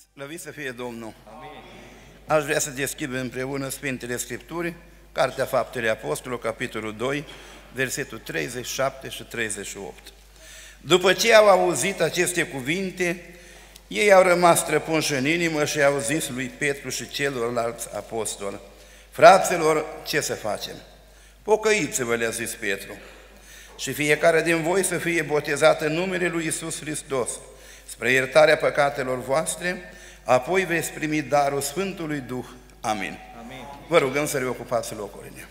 Slăvit să fie Domnul! Amin. Aș vrea să deschidem împreună Sfintele Scripturi, Cartea Faptele Apostolilor, capitolul 2, versetul 37 și 38. După ce au auzit aceste cuvinte, ei au rămas străpunși în inimă și au zis lui Petru și celorlalți apostoli: fraților, ce să facem? Pocăiți-vă, le-a zis Petru, și fiecare din voi să fie botezat în numele lui Iisus Hristos, spre iertarea păcatelor voastre, apoi veți primi darul Sfântului Duh. Amin. Amin. Vă rugăm să reocupați locurile.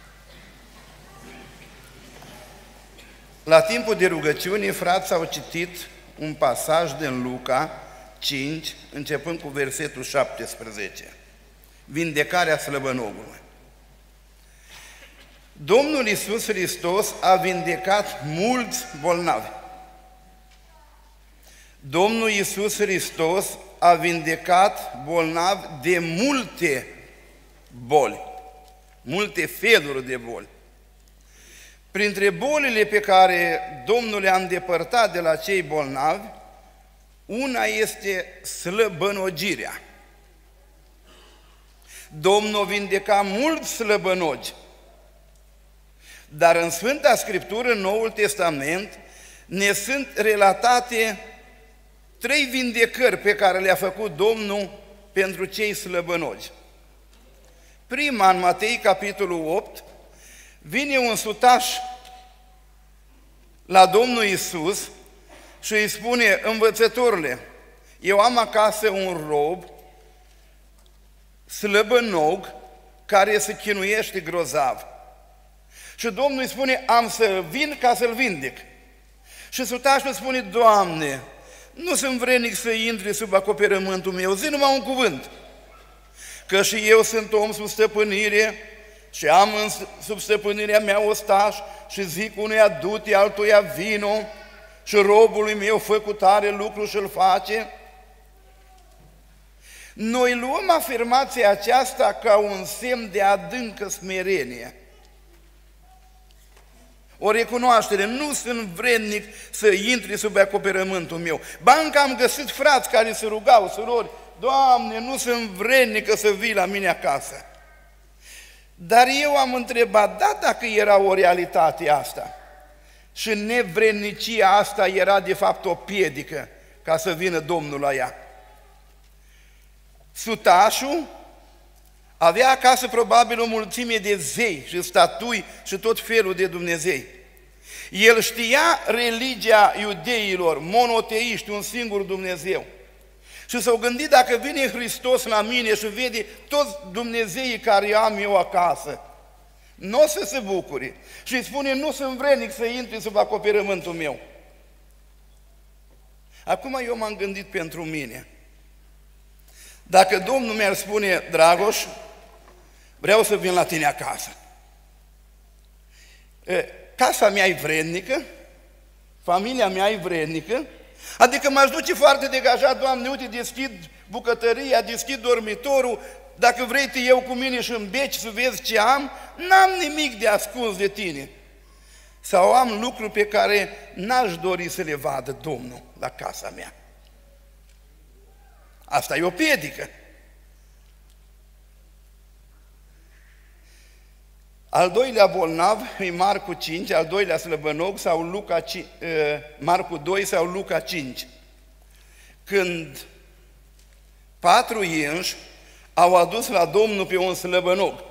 La timpul de rugăciune, frații au citit un pasaj din Luca 5, începând cu versetul 17. Vindecarea slăbănogului. Domnul Iisus Hristos a vindecat mulți bolnavi. Domnul Iisus Hristos a vindecat bolnavi de multe boli, multe feluri de boli. Printre bolile pe care Domnul le-a îndepărtat de la cei bolnavi, una este slăbănogirea. Domnul vindeca mulți slăbănogi, dar în Sfânta Scriptură, în Noul Testament, ne sunt relatate 3 vindecări pe care le-a făcut Domnul pentru cei slăbănogi. Prima, în Matei, capitolul 8, vine un sutaș la Domnul Iisus și îi spune: învățătorule, eu am acasă un rob slăbănog care se chinuiește grozav. Și Domnul îi spune: am să vin ca să-l vindec. Și sutașul spune: Doamne, nu sunt vrednic să intri sub acoperământul meu, zi numai un cuvânt, că și eu sunt om sub stăpânire și am sub stăpânirea mea ostaș și zic unuia du-te, altuia vino și robului meu fă cu tare lucru și îl face. Noi luăm afirmația aceasta ca un semn de adâncă smerenie, o recunoaștere: nu sunt vrednic să intri sub acoperământul meu. Ba încă am găsit frați care se rugau, surori: Doamne, nu sunt vrednică să vii la mine acasă. Dar eu am întrebat: da, dacă era o realitate asta și nevrednicia asta era de fapt o piedică ca să vină Domnul la ea. Sutașul avea acasă probabil o mulțime de zei și statui și tot felul de Dumnezei. El știa religia iudeilor, monoteiști, un singur Dumnezeu. Și s-au gândit: dacă vine Hristos la mine și vede toți Dumnezeii care am eu acasă, nu o să se bucure. Și îi spune: nu sunt vrednic să intri sub acoperământul meu. Acum eu m-am gândit pentru mine: dacă Domnul mi-ar spune: Dragoș, vreau să vin la tine acasă, casa mea e vrednică, familia mea e vrednică, adică m-aș duce foarte degajat: Doamne, uite, deschid bucătăria, deschid dormitorul, dacă vrei te iau cu mine și în beci să vezi ce am, n-am nimic de ascuns de tine. Sau am lucruri pe care n-aș dori să le vadă Domnul la casa mea. Asta e o piedică. Al doilea bolnav e Marcu 5, al doilea slăbănog, sau Marcu 2 sau Luca 5. Când 4 inși au adus la Domnul pe un slăbănog.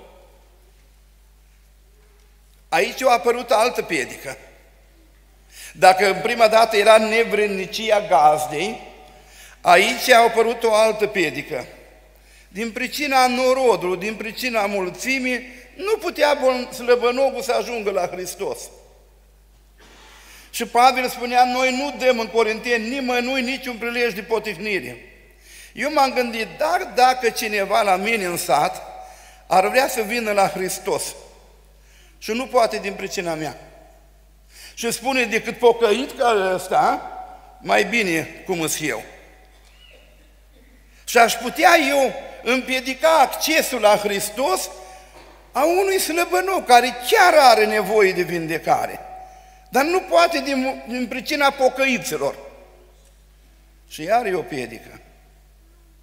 Aici a apărut altă piedică. Dacă în prima dată era nevrednicia gazdei, aici a apărut o altă piedică. Din pricina norodului, din pricina mulțimii, nu putea slăbănogul să ajungă la Hristos. Și Pavel spunea: noi nu dăm în Corinteni nimănui niciun prilej de potihnire. Eu m-am gândit: dacă cineva la mine în sat ar vrea să vină la Hristos și nu poate din pricina mea și spune: decât pocăit ca ăsta, mai bine cum îs eu. Și aș putea eu împiedica accesul la Hristos a unui slăbănog care chiar are nevoie de vindecare, dar nu poate din pricina pocăiților. Și iar e o piedică.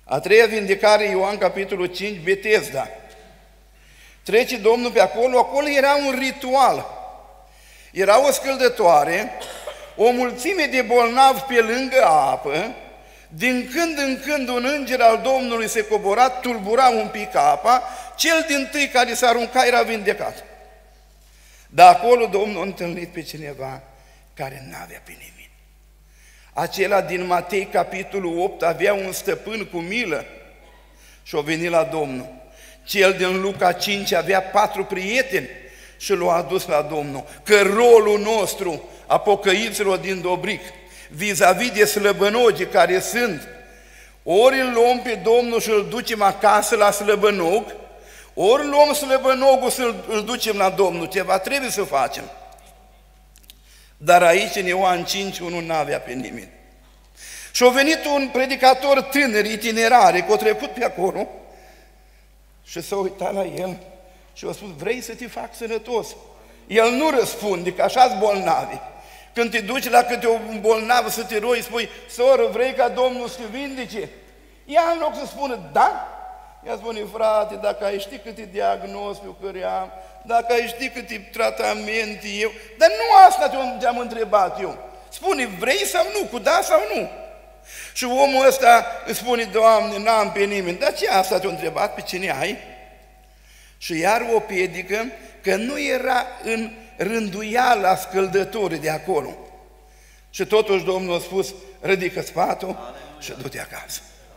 A treia vindecare, Ioan, capitolul 5, Betesda. Trece Domnul pe acolo, acolo era un ritual. Era o scăldătoare, o mulțime de bolnavi pe lângă apă, din când în când un înger al Domnului se cobora, tulbura un pic apa, cel dintâi care s-a aruncat era vindecat. Dar acolo Domnul a întâlnit pe cineva care n-avea pe nimeni. Acela din Matei, capitolul 8, avea un stăpân cu milă și a venit la Domnul. Cel din Luca 5 avea 4 prieteni și l-a adus la Domnul. Că rolul nostru a pocăiților din Dobric, vis-a-vis de slăbănogii care sunt, ori îl luăm pe Domnul și îl ducem acasă la slăbănog, ori luăm slăbănogul și îl ducem la Domnul. Ceva trebuie să facem. Dar aici, în Ioan 5, unul n-avea pe nimeni. Și a venit un predicator tânăr, itinerare, că a trecut pe acolo și s-a uitat la el și a spus: vrei să te fac sănătos? El nu răspunde, că așa-s bolnavi. Când te duci la câte un bolnav să te rogi, spui: soră, vrei ca Domnul să te vindece? Ea, în loc să spună da, ea spune: frate, dacă ai ști câte diagnosticul care am, dacă ai ști câte tratamente eu, dar nu asta te-am întrebat eu. Spune: vrei sau nu, cu da sau nu? Și omul ăsta îi spune: Doamne, n-am pe nimeni. Dar ce asta te-a întrebat? Pe cine ai? Și iar o piedică că nu era în rânduiala scăldătorii de acolo. Și totuși Domnul a spus: ridică spatul și du-te acasă.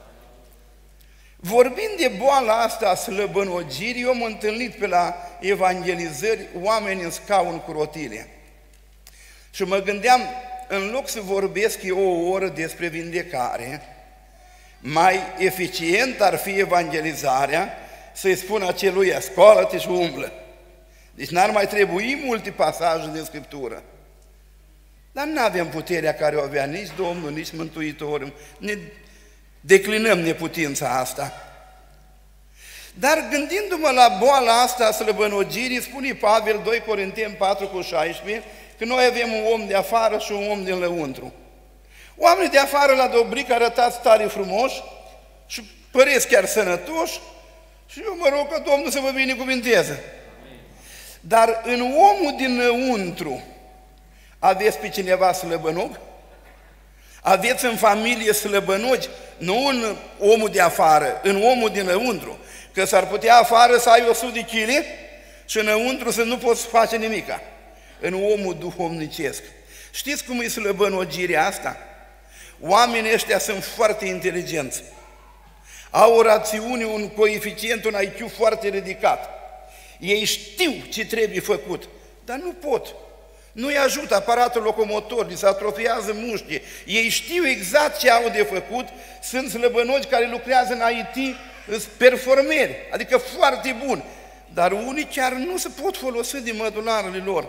Vorbind de boala asta a slăbănogirii, eu am întâlnit pe la evangelizări oameni în scaun cu rotile. Și mă gândeam, în loc să vorbesc eu o oră despre vindecare, mai eficient ar fi evangelizarea să-i spun aceluia: scoală-te și umblă. Deci n-ar mai trebui multe pasaje din Scriptură. Dar nu avem puterea care o avea nici Domnul, nici Mântuitorul. Ne declinăm neputința asta. Dar gândindu-mă la boala asta a slăbănogirii, spune Pavel, 2 Corinteni 4 cu 16, că noi avem un om de afară și un om din lăuntru. Oamenii de afară la Dobric arătați tare frumoși și păreți chiar sănătoși și eu mă rog ca Domnul să vă binecuvinteze. Dar în omul dinăuntru aveți pe cineva slăbănog? Aveți în familie slăbănogi? Nu în omul de afară, în omul dinăuntru. Că s-ar putea afară să ai 100 de kg și înăuntru să nu poți face nimica. În omul duhovnicesc. Știți cum e slăbănogirea asta? Oamenii ăștia sunt foarte inteligenți. Au o rațiune, un coeficient, un IQ foarte ridicat. Ei știu ce trebuie făcut, dar nu pot. Nu-i ajută aparatul locomotor, li se atrofiază mușchii. Ei știu exact ce au de făcut, sunt slăbănogi care lucrează în IT, sunt performeri, adică foarte buni. Dar unii chiar nu se pot folosi din mădularele lor.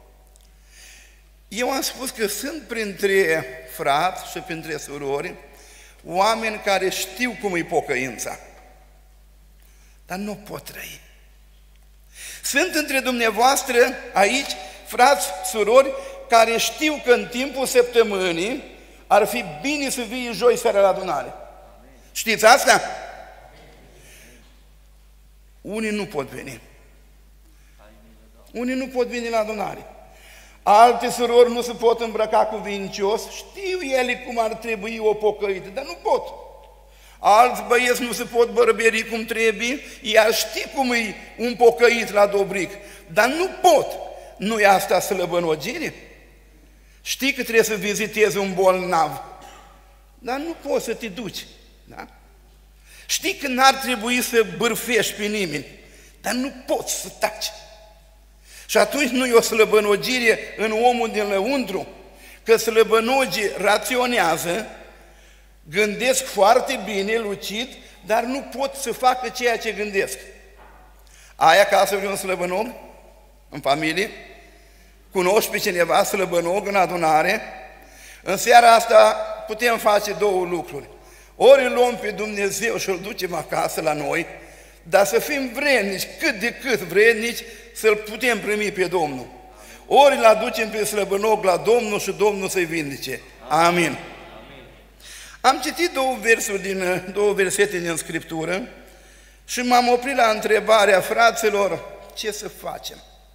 Eu am spus că sunt printre frați și printre surori oameni care știu cum e pocăința, dar nu pot trăi. Sunt între dumneavoastră aici frați, surori, care știu că în timpul săptămânii ar fi bine să vii joi seara la adunare. Știți asta? Unii nu pot veni. Unii nu pot veni la adunare. Alte surori nu se pot îmbrăca cuvincios, știu ele cum ar trebui o pocăită, dar nu pot. Alți băieți nu se pot bărberi cum trebuie, ea știe cum e un pocăit la Dobric, dar nu pot. Nu e asta slăbănogire? Știi că trebuie să vizitezi un bolnav, dar nu poți să te duci. Da? Știi că n-ar trebui să bârfești pe nimeni, dar nu poți să taci. Și atunci nu e o slăbănogire în omul din lăuntru, că slăbănogii raționează, gândesc foarte bine, lucid, dar nu pot să facă ceea ce gândesc. Ai acasă vreun slăbănog în familie? Cunoști pe cineva slăbănog în adunare? În seara asta putem face două lucruri. Ori îl luăm pe Dumnezeu și îl ducem acasă la noi, dar să fim vrednici, cât de cât vrednici, să-L putem primi pe Domnul. Ori îl aducem pe slăbănog la Domnul și Domnul să-i vindece. Amin. Am citit două versete din Scriptură și m-am oprit la întrebarea fraților, ce să facem?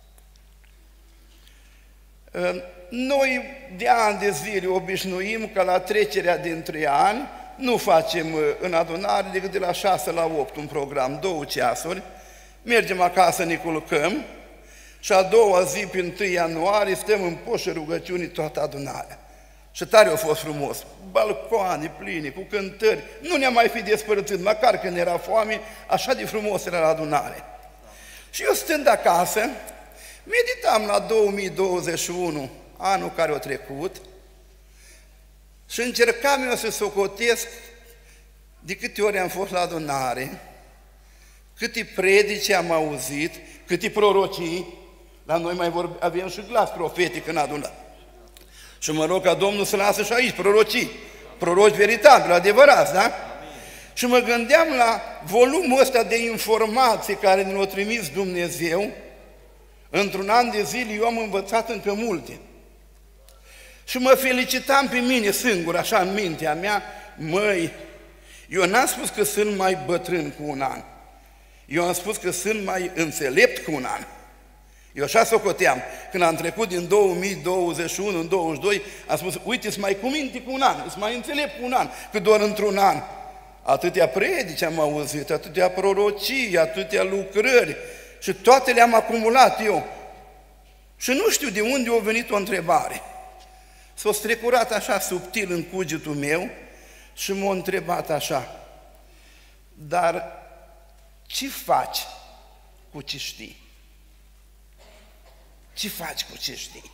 Noi de ani de zile obișnuim că la trecerea dintre ani nu facem în adunare decât de la 6 la 8 un program, 2 ceasuri, mergem acasă, ne culcăm și a doua zi, pe 1 ianuarie, stăm în poșă rugăciunii toată adunarea. Și tare a fost frumos, balcoane pline, cu cântări, nu ne-am mai fi despărțit, măcar când era foame, așa de frumos era la adunare. Și eu stând acasă, meditam la 2021, anul care a trecut, și încercam eu să socotesc de câte ori am fost la adunare, câte predici am auzit, câte prorocii, la noi mai avem și glas profetic în adunare. Și mă rog ca Domnul să lasă și aici prorocii, proroci veritabili, adevărați, da? Și mă gândeam la volumul ăsta de informații care ne-l-a trimis Dumnezeu. Într-un an de zile eu am învățat încă multe. Și mă felicitam pe mine singur, așa în mintea mea, măi, eu n-am spus că sunt mai bătrân cu un an. Eu am spus că sunt mai înțelept cu un an. Eu așa socoteam. Când am trecut din 2021 în 22, am spus, uite, sunt mai cu minte cu un an, sunt mai înțelept cu un an, că doar într-un an. Atâtea predici am auzit, atâtea prorocii, atâtea lucrări și toate le-am acumulat eu. Și nu știu de unde a venit o întrebare. S-a strecurat așa subtil în cugetul meu și m-a întrebat așa, dar ce faci cu ce știi? Ce faci cu ce știi?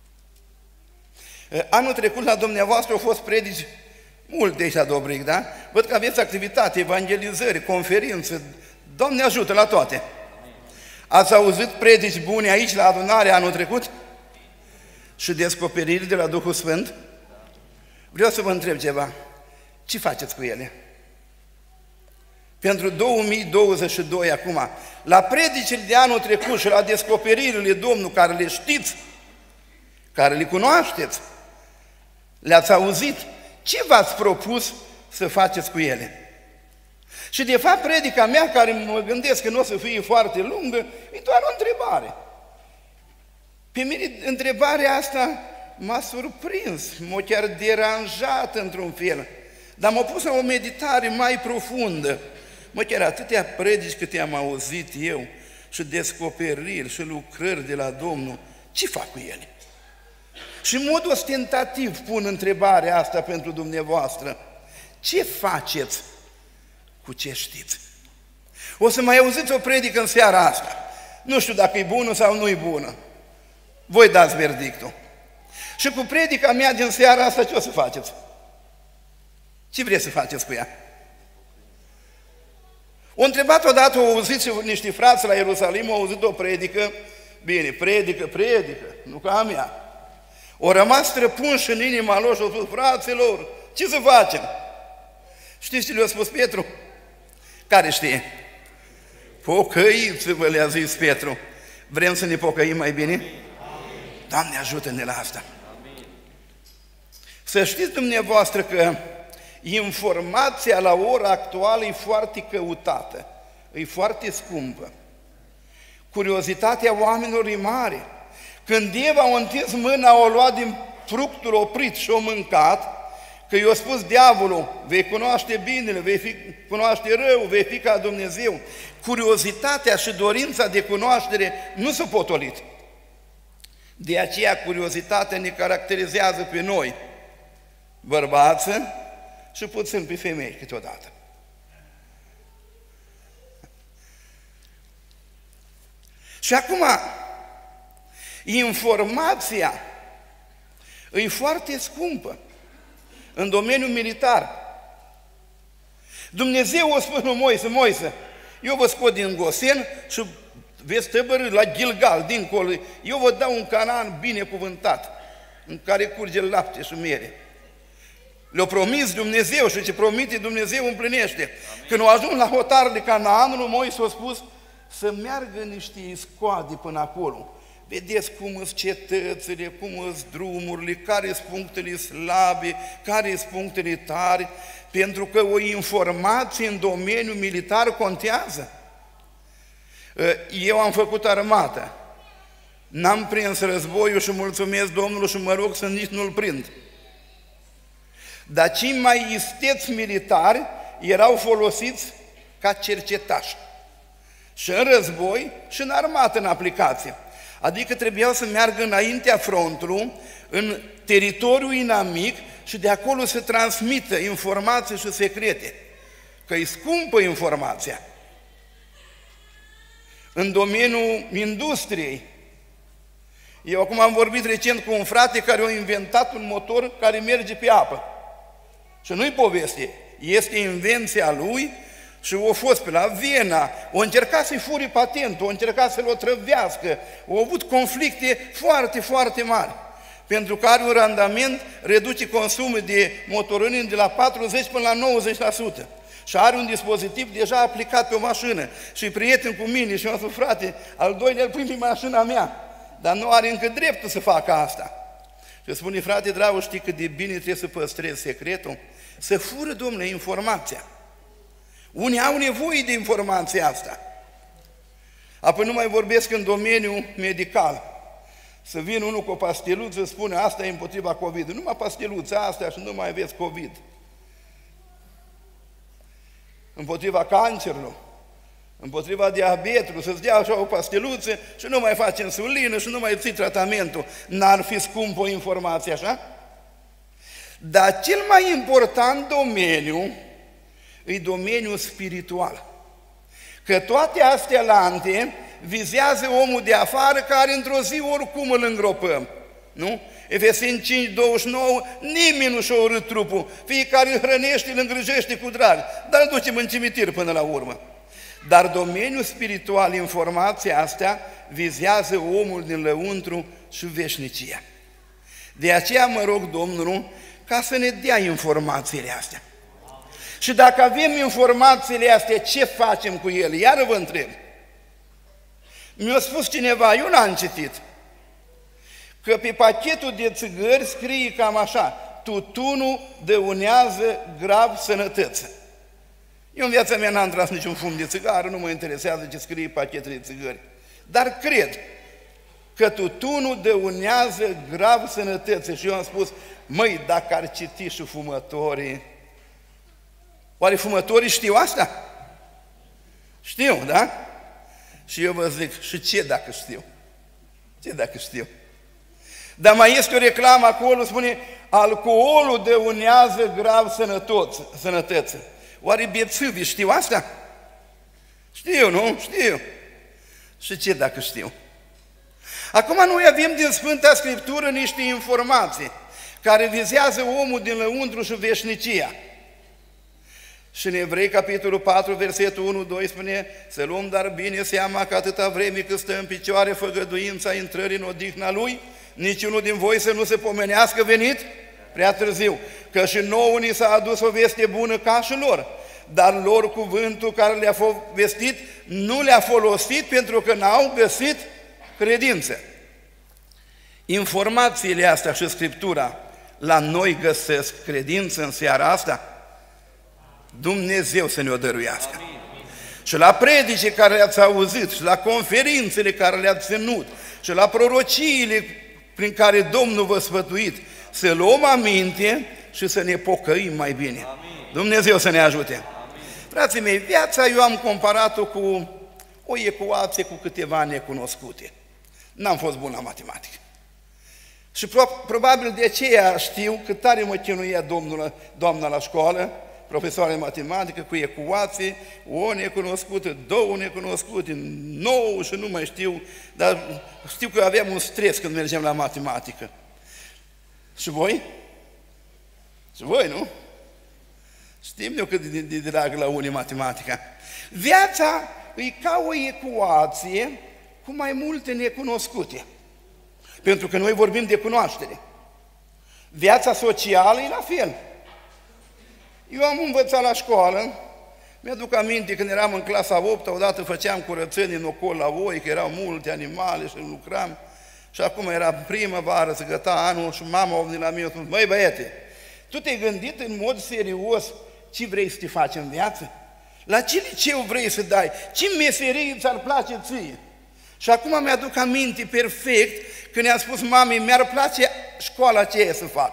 Anul trecut la dumneavoastră au fost predici multe aici la Dobric, da? Văd că aveți activitate, evangelizări, conferințe, Doamne ajută la toate. Ați auzit predici bune aici la adunare anul trecut? Și descoperiri de la Duhul Sfânt? Vreau să vă întreb ceva. Ce faceți cu ele? Pentru 2022 acum, la predicile de anul trecut și la descoperirile Domnului care le știți, care le cunoașteți, le-ați auzit, ce v-ați propus să faceți cu ele? Și de fapt predica mea, care mă gândesc că nu o să fie foarte lungă, e doar o întrebare. Pe mine întrebarea asta m-a surprins, m-a chiar deranjat într-un fel, dar m-a pus la o meditare mai profundă. Mă, chiar atâtea predici câte am auzit eu și descoperiri și lucrări de la Domnul, ce fac cu ele? Și în mod ostentativ pun întrebarea asta pentru dumneavoastră. Ce faceți cu ce știți? O să mai auziți o predică în seara asta. Nu știu dacă e bună sau nu e bună. Voi dați verdictul. Și cu predica mea din seara asta ce o să faceți? Ce vreți să faceți cu ea? O întrebat odată, au auzit niște frați la Ierusalim, au auzit o predică, bine, predică, nu ca a mea. O rămas străpunși în inima lor și au spus, fraților, ce să facem? Știți ce le-a spus Petru? Care știe? Pocăiți-vă, le-a zis Petru. Vrem să ne pocăim mai bine? Amin. Doamne, ajută-ne la asta. Amin. Să știți dumneavoastră că informația la ora actuală e foarte căutată, e foarte scumpă. Curiozitatea oamenilor e mare. Când Eva a întins mâna, o luat din fructul oprit și o mâncat, că i-a spus diavolul, vei cunoaște binele, vei cunoaște rău, vei fi ca Dumnezeu. Curiozitatea și dorința de cunoaștere nu s-au potolit. De aceea curiozitatea ne caracterizează pe noi, bărbați, și puțin pe femei câteodată. Și acum, informația e foarte scumpă în domeniul militar. Dumnezeu a spus lui Moise, Moise, eu vă scot din Gosen și veți tăbărî la Gilgal, dincolo, eu vă dau un Canaan binecuvântat, în care curge lapte și miere. Le-a promis Dumnezeu și ce promite Dumnezeu împlinește. Amin. Când au ajuns la hotarul de Canaan, lui Moise a spus să meargă niște iscoade până acolo. Vedeți cum sunt cetățile, cum sunt drumurile, care sunt punctele slabe, care sunt punctele tari, pentru că o informație în domeniul militar contează. Eu am făcut armată, n-am prins războiul și mulțumesc Domnului și mă rog să nici nu-l prind. Dar cei mai isteți militari erau folosiți ca cercetași. Și în război și în armată în aplicație. Adică trebuiau să meargă înaintea frontului, în teritoriul inamic și de acolo să transmită informații și secrete. Că e scumpă informația. În domeniul industriei. Eu acum am vorbit recent cu un frate care a inventat un motor care merge pe apă. Și nu-i poveste, este invenția lui și a fost pe la Viena, o încercat să-i furi patentul, o încercat să-l otrăvească, au avut conflicte foarte, foarte mari, pentru că are un randament, reduce consumul de motorâni de la 40 până la 90%. Și are un dispozitiv deja aplicat pe o mașină. Și prieten cu mine și eu am spus, frate, al doilea îl pun pe mașina mea, dar nu are încă dreptul să facă asta. Și spune, frate dragă, știi cât de bine trebuie să păstrezi secretul? Să fură, domnule, informația. Unii au nevoie de informația asta. Apoi nu mai vorbesc în domeniul medical. Să vină unul cu o pasteluță, spune, asta e împotriva COVID. Numai pasteluța asta și nu mai aveți COVID. Împotriva cancerului, împotriva diabetului, să-ți dea așa o pasteluță și nu mai faci insulină și nu mai ții tratamentul. N-ar fi scump o informație așa? Dar cel mai important domeniu e domeniul spiritual. Că toate astea lante vizează omul de afară care într-o zi oricum îl îngropăm. Nu? Efeseni 5:29, nimeni nu și-a urât trupul, fiecare îl hrănește, îl îngrijește cu drag, dar îl ducem în cimitir până la urmă. Dar domeniul spiritual, informația asta, vizează omul din lăuntru și veșnicia. De aceea mă rog Domnul ca să ne dea informațiile astea. Și dacă avem informațiile astea, ce facem cu ele? Iar vă întreb. Mi-a spus cineva, eu n-am citit, că pe pachetul de țigări scrie cam așa, tutunul dăunează grav sănătății. Eu în viața mea n-am tras niciun fum de țigară, nu mă interesează ce scrie pachetul de țigări. Dar cred că tutunul dăunează grav sănătății. Și eu am spus, măi, dacă ar citi și fumătorii, oare fumătorii știu asta? Știu, da? Și eu vă zic, și ce dacă știu? Ce dacă știu? Dar mai este o reclamă acolo, spune, alcoolul dăunează grav sănătății. Oare bețivii știu asta? Știu, nu? Știu. Și ce dacă știu? Acum noi avem din Sfânta Scriptură niște informații care vizează omul din lăuntru și veșnicia. Și în Evrei, capitolul 4, versetul 1-2 spune, să luăm dar bine seama că atâta vreme cât stă în picioare făgăduința intrării în odihna Lui, niciunul din voi să nu se pomenească venit prea târziu, că și nouă ni s-a adus o veste bună ca și lor, dar lor cuvântul care le-a vestit nu le-a folosit pentru că n-au găsit credință. Informațiile astea și Scriptura la noi găsesc credință în seara asta? Dumnezeu să ne-o dăruiască. Amin. Și la predice care le-ați auzit, și la conferințele care le-ați ținut, și la prorociile prin care Domnul vă sfătuit, să luăm aminte și să ne pocăim mai bine. Amin. Dumnezeu să ne ajute. Amin. Frații mei, viața eu am comparat-o cu o ecuație cu câteva necunoscute. N-am fost bun la matematică. Și probabil de aceea știu că tare mă chinuia doamna la școală, profesoară de matematică, cu ecuații, o necunoscută, două necunoscute, 9 și nu mai știu, dar știu că aveam un stres când mergeam la matematică. Și voi? Și voi, nu? Știm eu cât de drag la unii matematica. Viața e ca o ecuație cu mai multe necunoscute. Pentru că noi vorbim de cunoaștere. Viața socială e la fel. Eu am învățat la școală, mi-aduc aminte când eram în clasa 8, odată făceam curățenie în ocol la oi, că erau multe animale și lucram. Și acum era primăvară, se găta anul și mama a venit la mine și a spus: măi băiete, tu te-ai gândit în mod serios ce vrei să te faci în viață? La ce liceu vrei să dai? Ce meserie ți-ar place ție? Și acum mi-aduc aminte perfect când i-am spus mamei: mi-ar place școala aceea să fac.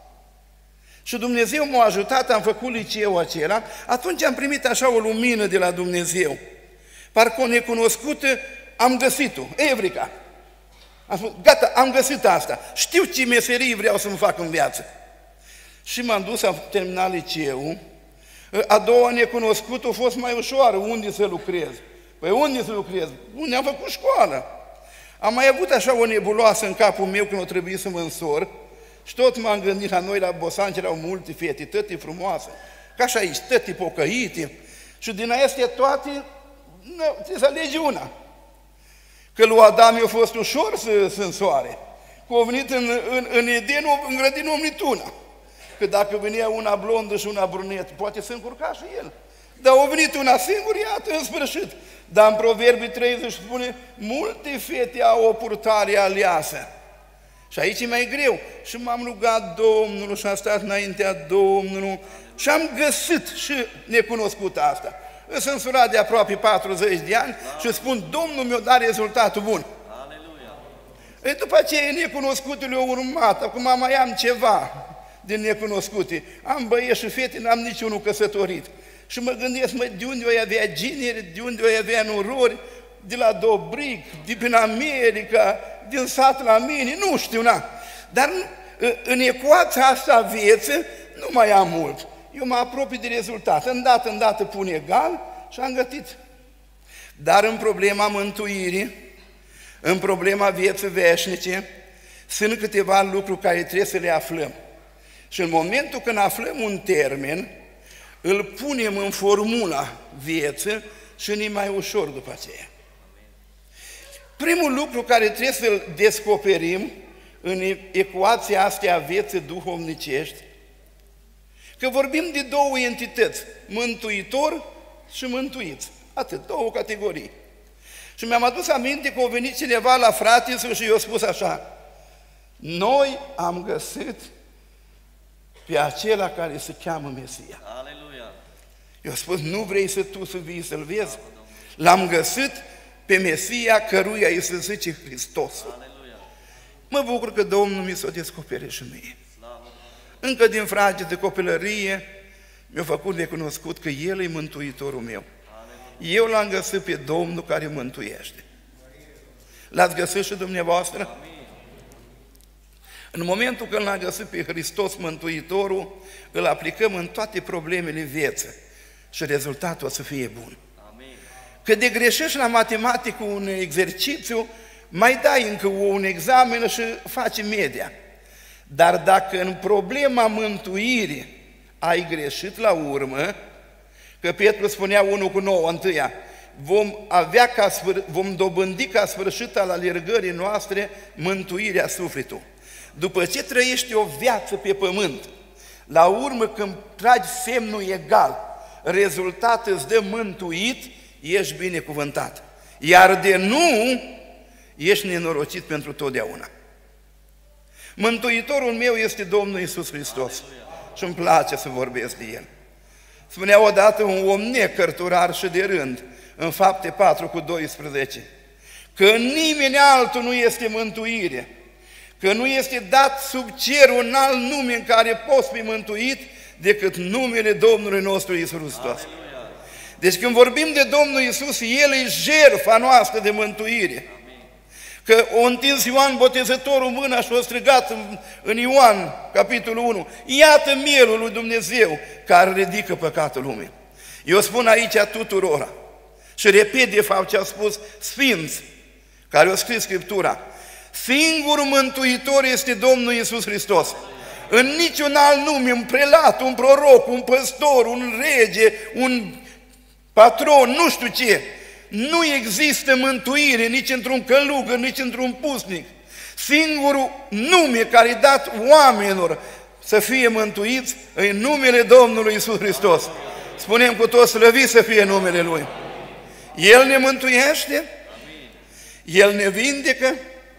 Și Dumnezeu m-a ajutat, am făcut liceul acela, atunci am primit așa o lumină de la Dumnezeu. Parcă o necunoscută am găsit-o, Evrica. Am spus: gata, am găsit asta, știu ce meserie vreau să-mi fac în viață. Și m-am dus, am terminat liceul. A doua necunoscută a fost mai ușoară: unde să lucrez? Păi unde să lucrez? Unde am făcut școală? Am mai avut așa o nebuloasă în capul meu când o trebuie să mă însor și tot m-am gândit la noi la Bosanci, erau multe fete, tăti frumoase, ca și aici, tăti pocăite, și din astea toate, trebuie să alegi una. Că lui Adam i-a fost ușor să însoare, că a venit în Eden, în grădină a venit una. Că dacă venea una blondă și una brunetă, poate să încurca și el. Dar a venit una singură, iată, în sfârșit. Dar în Proverbii 30 spune: multe fete au o purtare aleasă. Și aici e mai greu. Și m-am rugat Domnului și am stat înaintea Domnului și am găsit și necunoscută asta. Sunt însurat de aproape 40 de ani și spun: Domnul mi-a dat rezultatul bun. Aleluia. După aceea necunoscutul le-a urmat. Acum mai am ceva din necunoscute. Am băieți și fete, n-am niciunul căsătorit. Și mă gândesc: mă, de unde o avea gineri, de unde o avea nurori, de la Dobric, de prin America, din sat la mine, nu știu, na. Dar în ecuația asta vieții nu mai am mult. Eu mă apropii de rezultat. Îndată pun egal și am gătit. Dar în problema mântuirii, în problema vieții veșnice, sunt câteva lucruri care trebuie să le aflăm. Și în momentul când aflăm un termen, îl punem în formula vieții și ne mai ușor după aceea. Primul lucru care trebuie să-l descoperim în ecuația asta a vieții duhovnicești, că vorbim de două entități, mântuitor și mântuiți. Atât, două categorii. Și mi-am adus aminte că a venit cineva la frate și i-a spus așa: noi am găsit pe acela care se cheamă Mesia. Aleluia. I-a spus: nu vrei să tu să vii să-l vezi? L-am găsit pe Mesia căruia îi se zice Hristos. Aleluia. Mă bucur că Domnul mi s-a descoperit și mie. Încă din fragedă copilărie mi-a făcut necunoscut că El e Mântuitorul meu. Aleluia. Eu l-am găsit pe Domnul care mântuiește. L-ați găsit și dumneavoastră? Amin. În momentul când l-am găsit pe Hristos Mântuitorul, îl aplicăm în toate problemele vieții și rezultatul o să fie bun. Că de greșești la matematică un exercițiu, mai dai încă un examen și faci media. Dar dacă în problema mântuirii ai greșit la urmă, că Petru spunea 1:9 întâia, vom dobândi ca sfârșit al alergării noastre mântuirea sufletului. După ce trăiești o viață pe pământ, la urmă când tragi semnul egal, rezultatul îți dă mântuit, ești binecuvântat. Iar de nu, ești nenorocit pentru totdeauna. Mântuitorul meu este Domnul Iisus Hristos. Și îmi place să vorbesc de El. Spunea odată un om necărturar și de rând, în Fapte 4:12, că nimeni altul nu este mântuire, că nu este dat sub cer un alt nume în care poți fi mântuit decât numele Domnului nostru Iisus Hristos. Deci când vorbim de Domnul Iisus, El e jertfa noastră de mântuire. Că o întins Ioan Botezătorul mâna și o strigat în Ioan, capitolul 1, iată mielul lui Dumnezeu care ridică păcatul lumii. Eu spun aici tuturora și repet de fapt ce au spus sfinți care au scris Scriptura: singurul mântuitor este Domnul Iisus Hristos. În niciun alt nume, un prelat, un proroc, un păstor, un rege, un patron, nu știu ce, nu există mântuire nici într-un călugăr, nici într-un pusnic. Singurul nume care e dat oamenilor să fie mântuiți e numele Domnului Iisus Hristos. Spunem cu toți: slăvit să fie numele Lui. El ne mântuiește, El ne vindecă,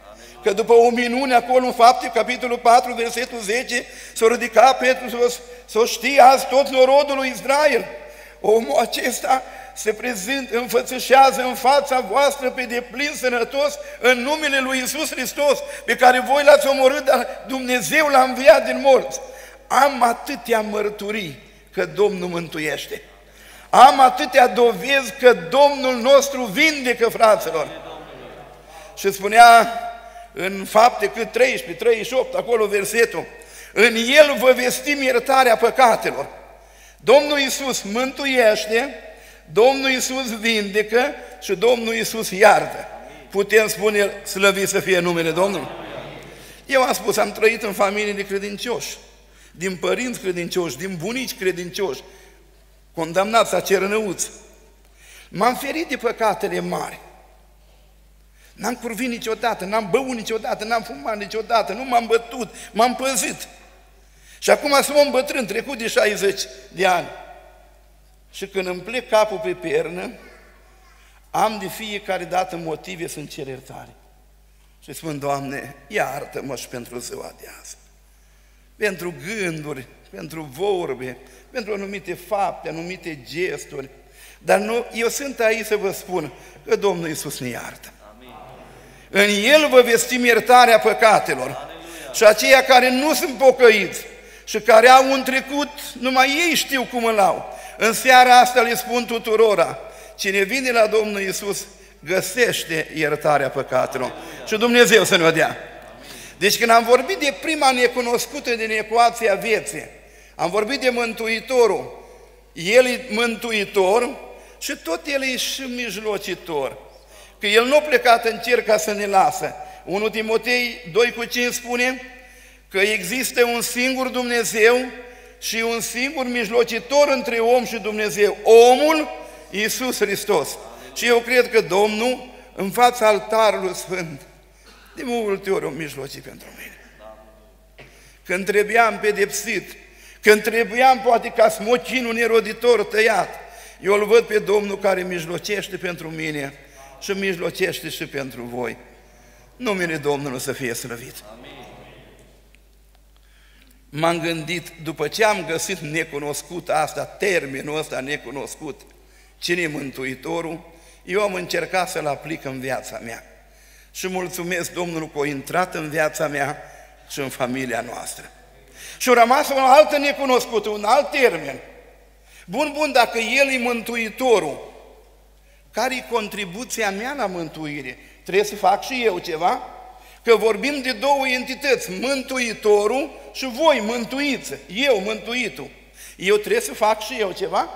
că după o minune acolo în Fapte, capitolul 4, versetul 10, s-a ridicat Petru să știe azi tot norodul lui Israel. Omul acesta se prezintă, înfățișează în fața voastră pe deplin sănătos în numele lui Iisus Hristos, pe care voi l-ați omorât, dar Dumnezeu l-a înviat din morți. Am atâtea mărturii că Domnul mântuiește. Am atâtea dovezi că Domnul nostru vindecă, fraților. Și spunea în Fapte cât 13, 38, acolo versetul, în El vă vestim iertarea păcatelor. Domnul Iisus mântuiește, Domnul Iisus vindecă și Domnul Iisus iartă. Putem spune, slăvit să fie numele Domnului? Eu am spus, am trăit în familie de credincioși, din părinți credincioși, din bunici credincioși, condamnați la cernăuți. M-am ferit de păcatele mari. N-am curvit niciodată, n-am băut niciodată, n-am fumat niciodată, nu m-am bătut, m-am păzit. Și acum sunt un bătrân, trecut de 60 de ani. Și când îmi plec capul pe pernă, am de fiecare dată motive să-mi cer iertare. Și spun, Doamne, iartă-mă și pentru ziua de azi. Pentru gânduri, pentru vorbe, pentru anumite fapte, anumite gesturi. Dar nu, eu sunt aici să vă spun că Domnul Iisus ne iartă. În El vă vestim iertarea păcatelor. Aleluia. Și aceia care nu sunt pocăiți și care au un trecut, numai ei știu cum îl au. În seara asta le spun tuturora, cine vine la Domnul Iisus găsește iertarea păcatelor. Aleluia. Și Dumnezeu să ne-o dea. Deci când am vorbit de prima necunoscută din ecuația vieții, am vorbit de Mântuitorul. El e Mântuitor și tot El e și mijlocitor. Că El nu a plecat în cer ca să ne lasă. 1 Timotei 2,5 spune că există un singur Dumnezeu și un singur mijlocitor între om și Dumnezeu, omul Iisus Hristos. Și eu cred că Domnul, în fața altarului Sfânt, de multe ori o mijloci pentru mine. Când trebuiam pedepsit, când trebuiam poate ca smocinul neroditor tăiat, eu îl văd pe Domnul care mijlocește pentru mine și mijlocește și pentru voi. Numele Domnului să fie slăvit. M-am gândit, după ce am găsit necunoscut asta, termenul ăsta necunoscut, cine e Mântuitorul, eu am încercat să-l aplic în viața mea. Și mulțumesc Domnului că a intrat în viața mea și în familia noastră. Și a rămas o altă necunoscută, un alt termen. Bun, dacă El e Mântuitorul, care-i contribuția mea la mântuire? Trebuie să fac și eu ceva? Că vorbim de două entități, Mântuitorul și voi mântuiți, eu mântuitul. Eu trebuie să fac și eu ceva?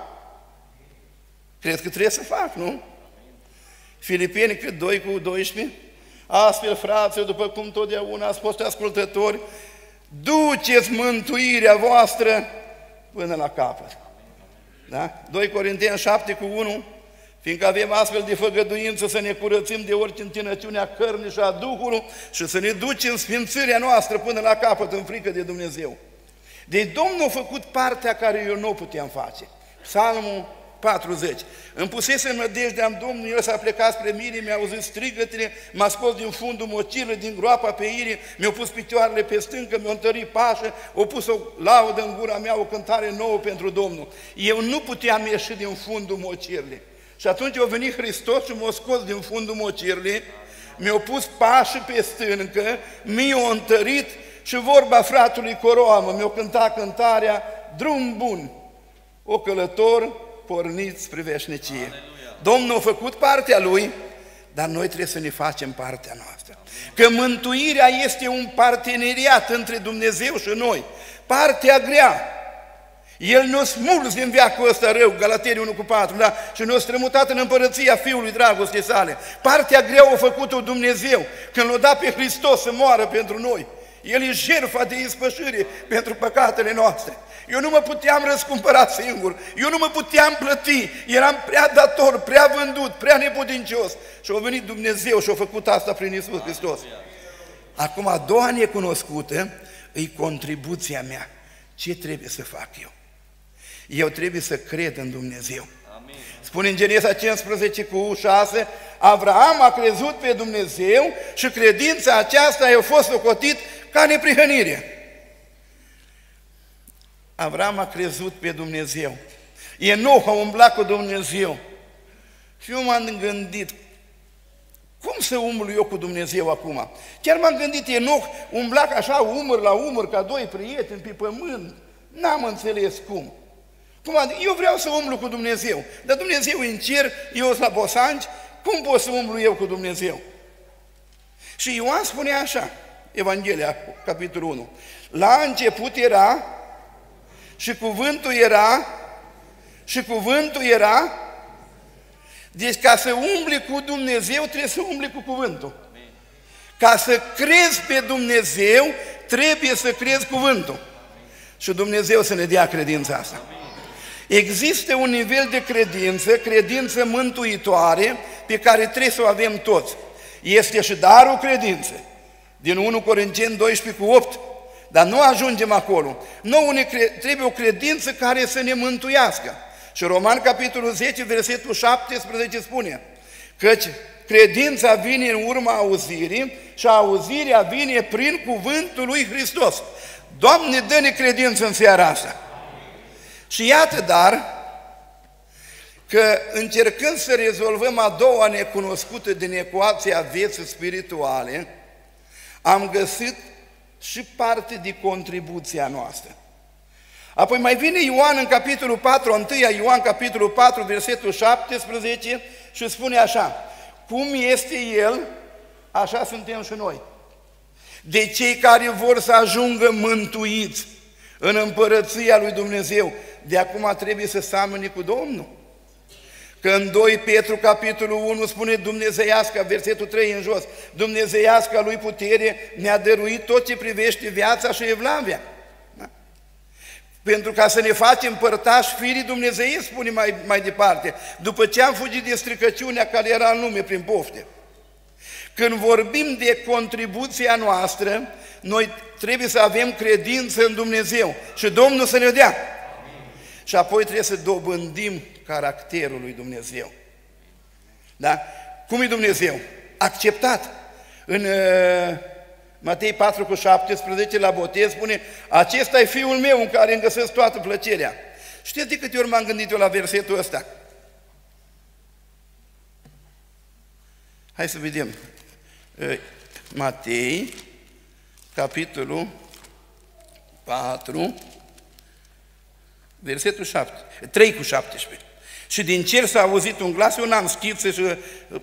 Cred că trebuie să fac, nu? Filipeni cât 2:12? Astfel, fraților, după cum totdeauna ați fost ascultători, duceți mântuirea voastră până la capăt. Da? 2 Corinteni 7:1, fiindcă avem astfel de făgăduință să ne curățim de orice întinăciune a cărnii și a Duhului și să ne ducem sfințirea noastră până la capăt în frică de Dumnezeu. Deci Domnul a făcut partea care eu nu o puteam face. Psalmul 40. Îmi pusese nădejdea în Domnul, El s-a plecat spre mine, mi-a auzit strigătele, m-a scos din fundul mocilă, din groapa pe irie, mi-a pus picioarele pe stâncă, mi-a întărit pașă, a pus o laudă în gura mea, o cântare nouă pentru Domnul. Eu nu puteam ieși din fundul mocirle. Și atunci a venit Hristos și m-a scos din fundul mocirle, mi-a pus pașă pe stâncă, mi-a întărit și vorba fratului Coroamă, mi-a cântat cântarea Drum bun, o călător porniți spre veșnicie. Aleluia. Domnul a făcut partea Lui, dar noi trebuie să ne facem partea noastră. Că mântuirea este un parteneriat între Dumnezeu și noi. Partea grea. El ne-a smuls din veacul ăsta rău, Galateni 1:4, da? Și ne-a strămutat în împărăția Fiului dragostei sale. Partea grea a făcut-o Dumnezeu, când l-a dat pe Hristos să moară pentru noi. El e jertfa de ispășire pentru păcatele noastre. Eu nu mă puteam răscumpăra singur, eu nu mă puteam plăti, eram prea dator, prea vândut, prea neputincios. Și a venit Dumnezeu și a făcut asta prin Iisus Hristos. Acum, a doua necunoscută e contribuția mea. Ce trebuie să fac eu? Eu trebuie să cred în Dumnezeu. Amin. Spune în Genesa 15:6, Avraam a crezut pe Dumnezeu și credința aceasta i-a fost socotit ca neprihănire. Avraam a crezut pe Dumnezeu. Enoch a umblat cu Dumnezeu. Și eu m-am gândit, cum să umblu eu cu Dumnezeu acum? Chiar m-am gândit, Enoch umbla așa umăr la umăr ca doi prieteni pe pământ. N-am înțeles cum. Eu vreau să umblu cu Dumnezeu, dar Dumnezeu e în cer, eu sunt la Bosanci, cum pot să umblu eu cu Dumnezeu? Și Ioan spune așa, Evanghelia, capitolul 1, la început era și cuvântul era și cuvântul era. Deci ca să umbli cu Dumnezeu trebuie să umbli cu cuvântul. Ca să crezi pe Dumnezeu trebuie să crezi cuvântul. Și Dumnezeu să ne dea credința asta. Există un nivel de credință mântuitoare pe care trebuie să o avem toți. Este și darul credinței. Din 1 Corinteni 12:8. Dar nu ajungem acolo. Nouă ne trebuie o credință care să ne mântuiască. Și Roman, capitolul 10, versetul 17 spune: căci credința vine în urma auzirii și auzirea vine prin cuvântul lui Hristos. Doamne, dă-ne credință în seara asta. Și iată, dar, că încercând să rezolvăm a doua necunoscută din ecuația vieții spirituale, am găsit și parte de contribuția noastră. Apoi mai vine Ioan în capitolul 4, 1 Ioan capitolul 4, versetul 17 și spune așa: cum este El, așa suntem și noi. De cei care vor să ajungă mântuiți în împărăția lui Dumnezeu, de acum trebuie să seamăne cu Domnul. Că în 2 Petru capitolul 1 spune dumnezeiasca, versetul 3 în jos, dumnezeiasca lui putere ne-a dăruit tot ce privește viața și evlavia. Da? Pentru ca să ne facem părtași firii Dumnezei, spune mai departe, după ce am fugit de stricăciunea care era în lume prin pofte. Când vorbim de contribuția noastră, noi trebuie să avem credință în Dumnezeu și Domnul să ne dea. Și apoi trebuie să dobândim caracterul lui Dumnezeu. Da? Cum e Dumnezeu? Acceptat. În Matei 4:17 la botez spune: acesta e Fiul meu în care îmi găsesc toată plăcerea. Știți de câte ori m-am gândit eu la versetul ăsta? Hai să vedem. Matei, capitolul 4, versetul 3:17. Și din cer s-a auzit un glas, eu n-am schiță și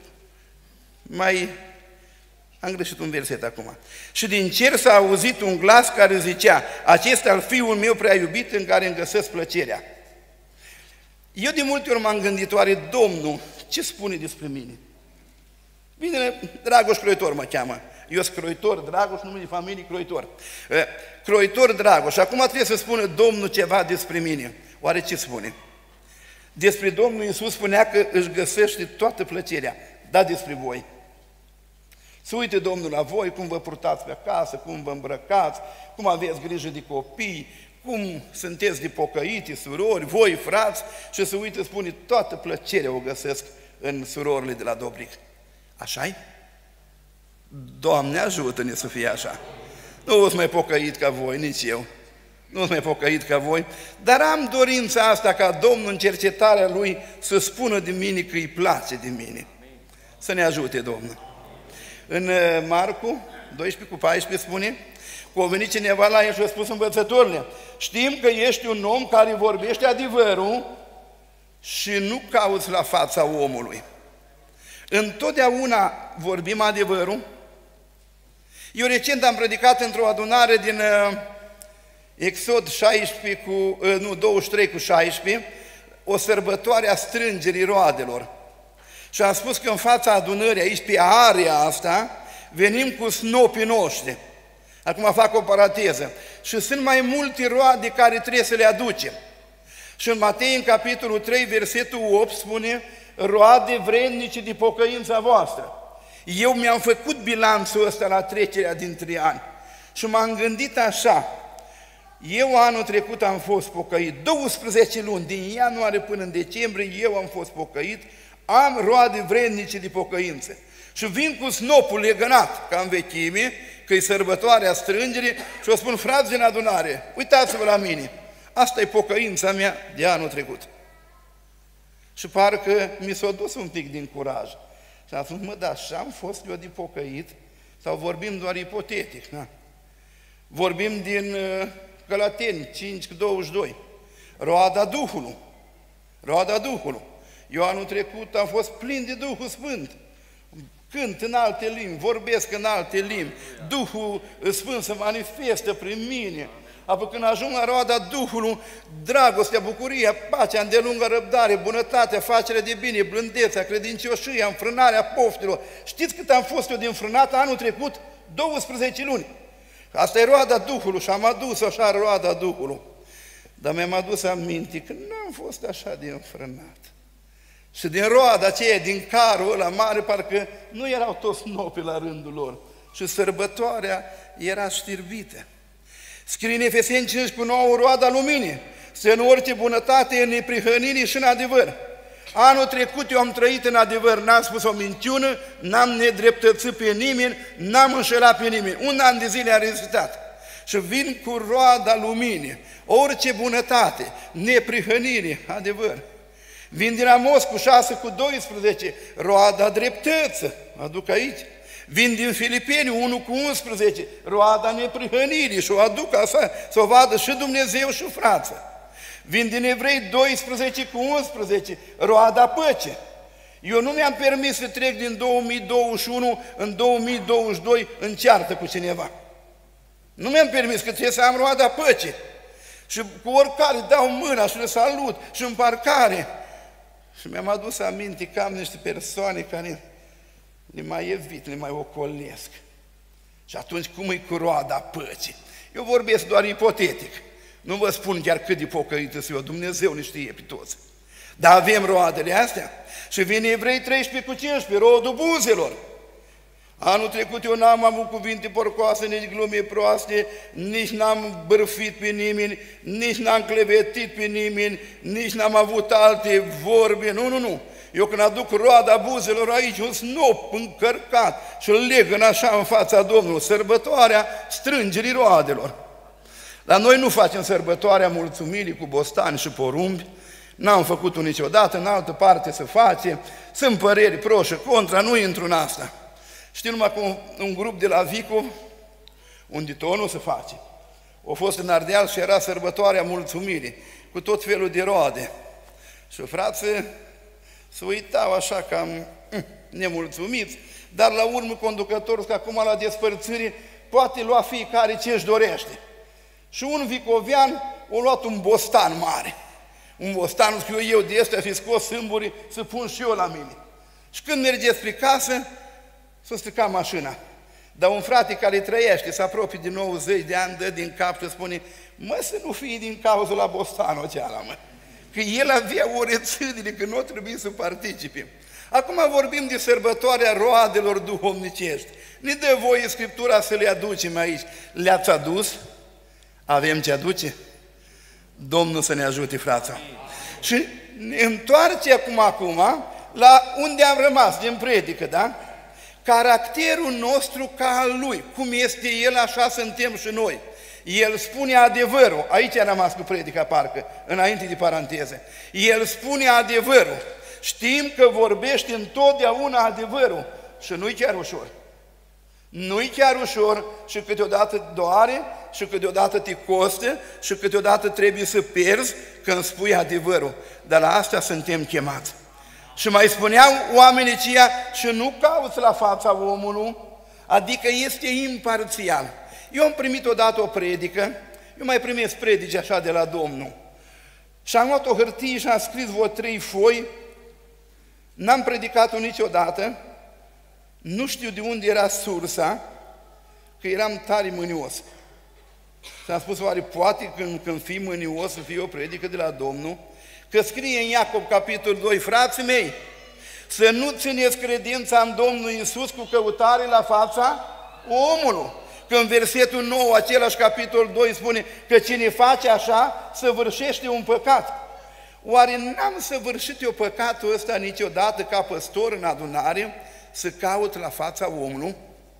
am greșit un verset acum. Și din cer s-a auzit un glas care zicea: acesta e Fiul meu prea iubit în care îmi găsesc plăcerea. Eu de multe ori m-am gândit, oare Domnul ce spune despre mine? Bine, Dragoș Croitor mă cheamă. Eu sunt Croitor Dragoș, numele de familie Croitor. Croitor Dragoș. Acum trebuie să spună Domnul ceva despre mine. Oare ce spune? Despre Domnul Iisus spunea că își găsește toată plăcerea. Da, despre voi. Să uite Domnul la voi, cum vă purtați pe acasă, cum vă îmbrăcați, cum aveți grijă de copii, cum sunteți de pocăiti, surori, voi, frați, și să uite, spune, toată plăcerea o găsesc în surorile de la Dobric. Așa-i? Doamne, ajută-ne să fie așa. Nu o să mai pocăit ca voi, nici eu. Nu o să mai pocăit ca voi, dar am dorința asta ca Domnul în cercetarea Lui să spună de mine că îi place de mine. Să ne ajute Domnul. În Marcu 12:14 spune: că a venit cineva la el și a spus: învățătorule, știm că ești un om care vorbește adevărul și nu cauți la fața omului. Întotdeauna vorbim adevărul. Eu recent am predicat într-o adunare din Exod 23:16, o sărbătoare a strângerii roadelor. Și am spus că în fața adunării, aici pe area asta, venim cu snopii noștri. Acum fac o parateză. Și sunt mai multe roade care trebuie să le aducem. Și în Matei, în capitolul 3, versetul 8, spune: roade vrednice de pocăința voastră. Eu mi-am făcut bilanțul ăsta la trecerea dintre ani și m-am gândit așa: eu anul trecut am fost pocăit 12 luni, din ianuarie până în decembrie eu am fost pocăit, am roade vrednice de pocăință. Și vin cu snopul legănat, ca în vechime, că-i sărbătoarea strângerii, și o spun, frați din adunare, uitați-vă la mine, asta e pocăința mea de anul trecut. Și parcă mi s-a dus un pic din curaj. Și am spus, mă, dar așa-am fost eu de pocăit? Sau vorbim doar ipotetic? Na? Vorbim din Galateni 5:22, roada Duhului. Roada Duhului. Eu anul trecut am fost plin de Duhul Sfânt. Cânt în alte limbi, vorbesc în alte limbi, Duhul Sfânt se manifestă prin mine. Apoi când ajung la roada Duhului, dragostea, bucuria, pacea, îndelungă răbdare, bunătatea, facerea de bine, blândețea, credincioșia, înfrânarea poftilor. Știți cât am fost eu de înfrânat anul trecut? 12 luni. Asta e roada Duhului și am adus așa roada Duhului. Dar mi-am adus aminte că n-am fost așa de înfrânat. Și din roada aceea, din carul ăla mare, parcă nu erau toți nopi la rândul lor. Și sărbătoarea era știrbită. Scrie în Efeseni 5:9, roada luminii, să în orice bunătate, în neprihănire și în adevăr. Anul trecut eu am trăit în adevăr, n-am spus o minciună, n-am nedreptățit pe nimeni, n-am înșelat pe nimeni. Un an de zile am rezistat. Și vin cu roada luminii, orice bunătate, neprihănire, adevăr. Vin din Amos cu 6:12, roada dreptății, aduc aici. Vin din Filipeni 1:11, roada neprihănirii și o aduc așa, să o vadă și Dumnezeu și frață. Vin din Evrei 12:11, roada păcii. Eu nu mi-am permis să trec din 2021 în 2022 în ceartă cu cineva. Nu mi-am permis, că trebuie să am roada păcii. Și cu oricare dau mâna și le salut și în parcare. Și mi-am adus aminte că am niște persoane care le mai evit, le mai ocolesc. Și atunci cum e cu roada păcii? Eu vorbesc doar ipotetic. Nu vă spun chiar cât de pocăită sunt eu, Dumnezeu ne știe pe toți. Dar avem roadele astea. Și vine Evrei 13:15, rodul buzelor. Anul trecut eu n-am avut cuvinte porcoase, nici glume proaste, nici n-am bârfit pe nimeni, nici n-am clevetit pe nimeni, nici n-am avut alte vorbe, nu. Eu când aduc roada buzelor aici, un snop încărcat și îl leg așa în fața Domnului, sărbătoarea strângerii roadelor. Dar noi nu facem sărbătoarea mulțumirii cu bostani și porumbi, n-am făcut-o niciodată, în altă parte se face, sunt păreri pro și contra, nu intru în asta. Știu numai cu un grup de la Vicu, unde tot nu se face. A fost în Ardeal și era sărbătoarea mulțumirii, cu tot felul de roade. Și frații se uitau așa cam nemulțumiți, dar la urmă conducătorul, că acum la despărțire poate lua fiecare ce își dorește. Și un vicovian a luat un bostan mare. Un bostan, scriu eu de ăsta, fi scos sâmburii să pun și eu la mine. Și când mergeți spre casă, s-a stricat mașina. Dar un frate care trăiește, se apropie de 90 de ani, dă din cap și spune, mă, să nu fie din cauza la bostanul aceala, mă. Că el avea o reținere, că nu trebuie să participe. Acum vorbim de sărbătoarea roadelor duhovnicești. Ne dă voie Scriptura să le aducem aici. Le-ați adus? Avem ce aduce? Domnul să ne ajute, frața. Și ne întoarcem acum la unde am rămas din predică, da? Caracterul nostru ca al lui, cum este el, așa suntem și noi. El spune adevărul, aici a rămas cu predica parcă, înainte de paranteze. El spune adevărul, știm că vorbește întotdeauna adevărul și nu-i chiar ușor. Nu-i chiar ușor și câteodată doare și câteodată te costă și câteodată trebuie să pierzi când spui adevărul, dar la asta suntem chemați. Și mai spuneau oamenii aceia, și nu cauți la fața omului, adică este imparțial. Eu am primit odată o predică, eu mai primesc predici așa de la Domnul. Și am luat o hârtie și am scris vreo 3 foi, n-am predicat-o niciodată, nu știu de unde era sursa, că eram tare mânios. Și am spus, oare poate când fii mânios să fie o predică de la Domnul? Că scrie în Iacob, capitolul 2, frații mei, să nu țineți credința în Domnul Iisus cu căutare la fața omului. Că în versetul 9, același capitol 2, spune că cine face așa, săvârșește un păcat. Oare n-am săvârșit eu păcatul ăsta niciodată ca păstor în adunare să caut la fața omului?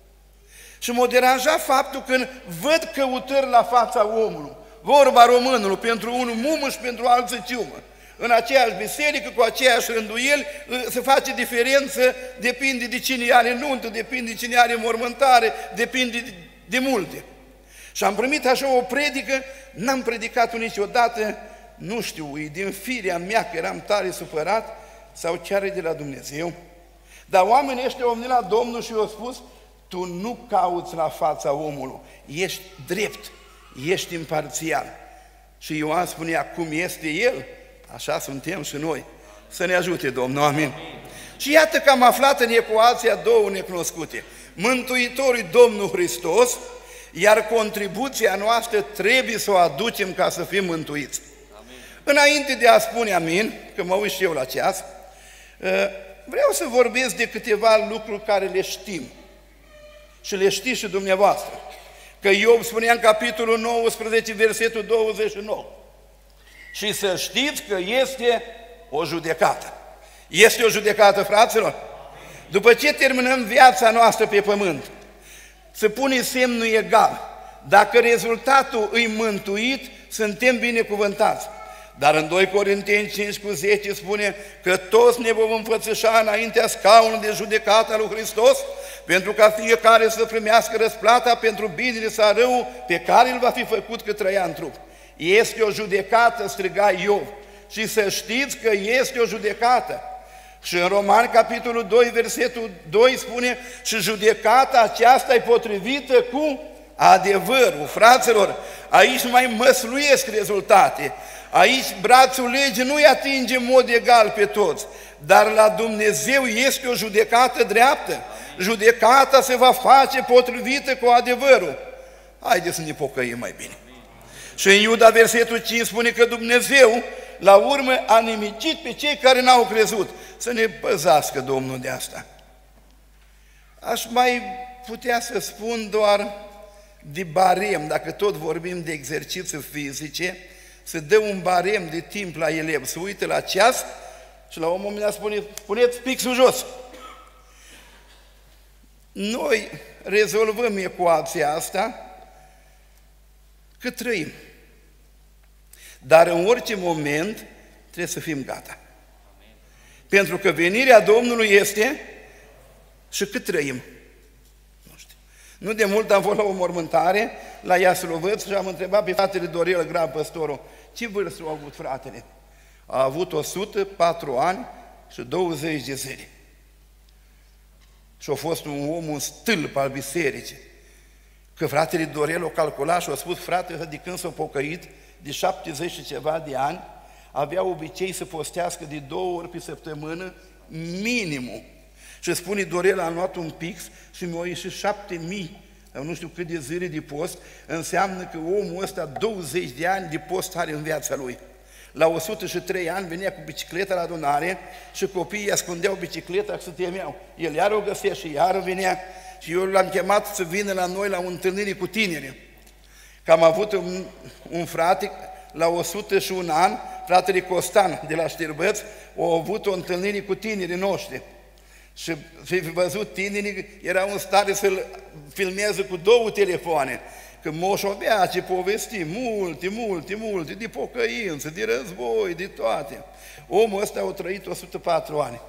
Și m-a deranjat faptul când văd căutări la fața omului, vorba românului, pentru unul mumă și pentru alții ciumă. În aceeași biserică, cu aceeași rânduieli, se face diferență, depinde de cine are nuntă, depinde de cine are mormântare, depinde de multe. Și am primit așa o predică, n-am predicat-o niciodată, nu știu, e din firea mea că eram tare supărat sau chiar e de la Dumnezeu. Dar oamenii ăștia au venit la Domnul și i-au spus: tu nu cauți la fața omului, ești drept, ești imparțial. Și Ioan spunea: cum este el, așa suntem și noi. Să ne ajute Domnul, amin. Și iată că am aflat în ecuația două necunoscute: Mântuitorul Domnul Hristos, iar contribuția noastră trebuie să o aducem ca să fim mântuiți. Amin. Înainte de a spune amin, că mă uit și eu la ceas, vreau să vorbesc de câteva lucruri care le știm și le știți și dumneavoastră. Că Iov spunea în capitolul 19, versetul 29: și să știți că este o judecată. Este o judecată, fraților? După ce terminăm viața noastră pe pământ, se pune semnul egal. Dacă rezultatul îi mântuit, suntem binecuvântați. Dar în 2 Corinteni 5:10 spune că toți ne vom înfățișa înaintea scaunului de judecată al lui Hristos, pentru ca fiecare să primească răsplata pentru binele sau răul pe care îl va fi făcut că trăia în trup. Este o judecată, striga Iov, și să știți că este o judecată. Și în Romani, capitolul 2, versetul 2 spune: și judecata aceasta e potrivită cu adevărul. Fraților, aici mai măsluiesc rezultate. Aici brațul legii nu-i atinge în mod egal pe toți, dar la Dumnezeu este o judecată dreaptă. Judecata se va face potrivită cu adevărul. Haideți să ne pocăim mai bine. Și în Iuda, versetul 5 spune că Dumnezeu la urmă a nimicit pe cei care n-au crezut. Să ne păzească Domnul de asta. Aș mai putea să spun doar de barem, dacă tot vorbim de exerciții fizice, să dă un barem de timp la elev, să uite la ceas și la un moment dat spune: puneți pixul jos. Noi rezolvăm ecuația asta cât trăim. Dar în orice moment trebuie să fim gata. Pentru că venirea Domnului este și cât trăim. Nu știu. Nu de mult am fost la o mormântare la Iaslovăț și am întrebat pe fratele Dorel Grab, păstorul: ce vârstă a avut fratele? A avut 104 ani și 20 de zile. Și a fost un stâlp al bisericii. Că fratele Dorel o calcula și a spus: frate, de când s-a pocăit, de 70 și ceva de ani, avea obicei să postească de 2 ori pe săptămână, minimum. Și spune Dorel, am luat un pix și mi-au ieșit 7000, nu știu cât de zile de post, înseamnă că omul ăsta 20 de ani de post are în viața lui. La 103 ani venea cu bicicleta la adunare și copiii ascundeau bicicleta și se temeau. El iar o găsea și iar venea și eu l-am chemat să vină la noi la o întâlnire cu tineri. Că am avut un frate la 101 ani, fratele Costan de la Știrbăț, a avut o întâlnire cu tinerii noștri. Și văzut tinerii, erau în stare să-l filmeze cu 2 telefoane. Că moș avea ce povesti, multe, de pocăință, de război, de toate. Omul ăsta a trăit 104 ani.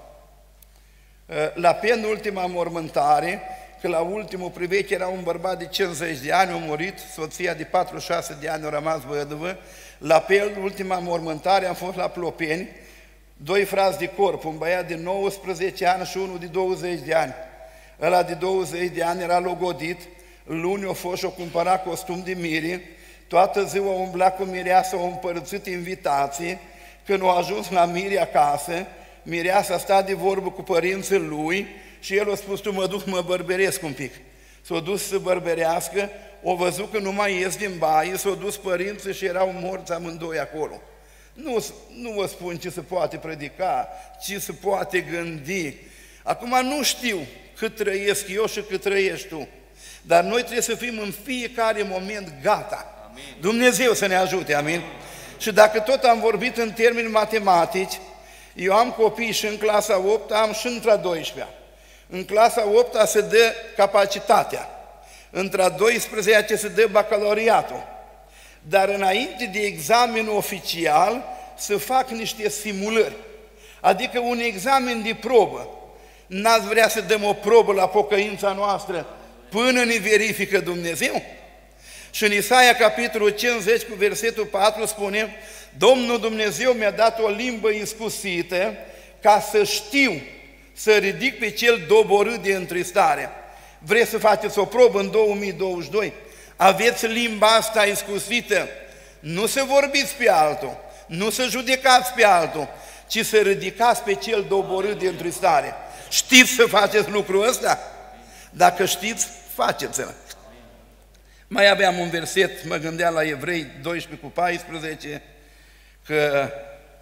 La penultima mormântare, că la ultimul privech era un bărbat de 50 de ani, a murit, soția de 46 de ani a rămas văduvă. La penultima mormântare am fost la Plopeni, 2 frați de corp, un băiat de 19 ani și unul de 20 de ani. Ăla de 20 de ani era logodit, luni a fost și a cumpărat costum de mire, toată ziua a umblat cu mireasa, a împărțit invitații. Când a ajuns la mire acasă, mireasa a stat de vorbă cu părinții lui și el a spus: tu mă duc, mă bărberesc un pic. S-a dus să bărberească, o văzut că nu mai ies din baie, s-au dus părinții și erau morți amândoi acolo. Nu vă spun ce se poate predica, ce se poate gândi. Acum nu știu cât trăiesc eu și cât trăiești tu, dar noi trebuie să fim în fiecare moment gata. Amin. Dumnezeu să ne ajute, amin? Și dacă tot am vorbit în termeni matematici, eu am copii și în clasa 8 am și între a 12-a. În clasa 8 se dă capacitatea, între a 12-a se dă bacalaureatul. Dar înainte de examenul oficial se fac niște simulări, adică un examen de probă. N-ați vrea să dăm o probă la pocăința noastră până ne verifică Dumnezeu? Și în Isaia, capitolul 50, cu versetul 4, spune: Domnul Dumnezeu mi-a dat o limbă iscusită ca să știu să ridic pe cel doborât de întristare. Vreți să faceți o probă în 2022? Aveți limba asta iscusită? Nu să vorbiți pe altul, nu să judecați pe altul, ci să ridicați pe cel doborât de întristare. Știți să faceți lucrul ăsta? Dacă știți, faceți-l. Mai aveam un verset, mă gândeam la Evrei 12:14, că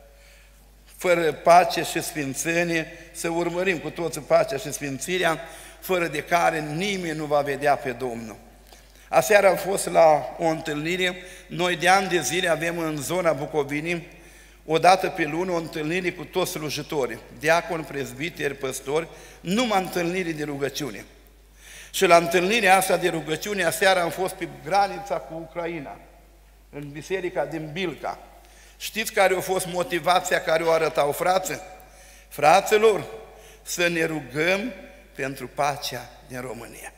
fără pace și sfințenie, să urmărim cu toții pacea și sfințirea, fără de care nimeni nu va vedea pe Domnul. Aseară am fost la o întâlnire, noi de ani de zile avem în zona Bucovinii, o dată pe lună, o întâlnire cu toți slujitorii, diaconi, prezbiteri, păstori, numai întâlniri de rugăciune. Și la întâlnirea asta de rugăciune, aseară am fost pe granița cu Ucraina, în biserica din Bilca. Știți care a fost motivația care o arătau frații? Fraților, să ne rugăm pentru pacea din România.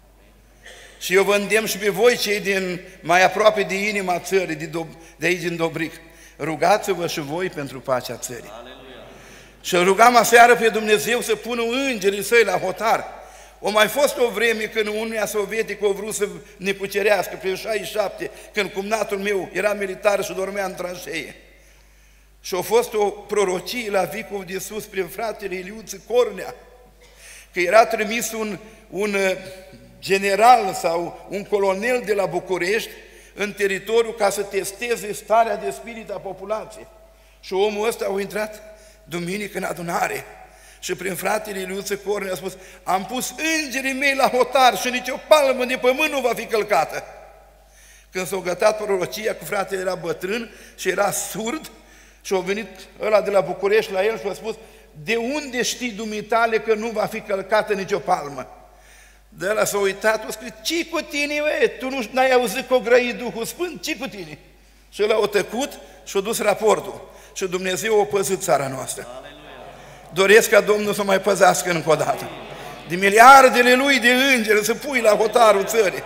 Și eu vă îndemn și pe voi, cei din mai aproape de inima țării, de aici din Dobric, rugați-vă și voi pentru pacea țării. Aleluia. Și rugam aseară pe Dumnezeu să pună îngerii săi la hotar. O mai fost o vreme când Uniunea Sovietică a vrut să ne cucerească, prin 67, când cumnatul meu era militar și dormea în tranșee. Și a fost o prorocie la Vicov de Sus prin fratele Iliuță Cornea, că era trimis un general sau un colonel de la București în teritoriu ca să testeze starea de spirit a populației. Și omul ăsta a intrat duminică în adunare și prin fratele Iliuță Cornea a spus: am pus îngerii mei la hotar și nicio palmă de pământ nu va fi călcată. Când s-a gătat prorocia, cu fratele era bătrân și era surd și a venit ăla de la București la el și a spus: de unde știi dumitale că nu va fi călcată nicio palmă? De ăla s-a uitat, a scris: ce cu tine, tu nu n-ai auzit că o grăi Duhul Sfânt? Ce cu tine? Și ăla a tăcut și a dus raportul. Și Dumnezeu a păzit țara noastră. Aleluia. Doresc ca Domnul să mai păzească încă o dată. De miliardele lui de îngeri să pui la hotarul țării. Aleluia.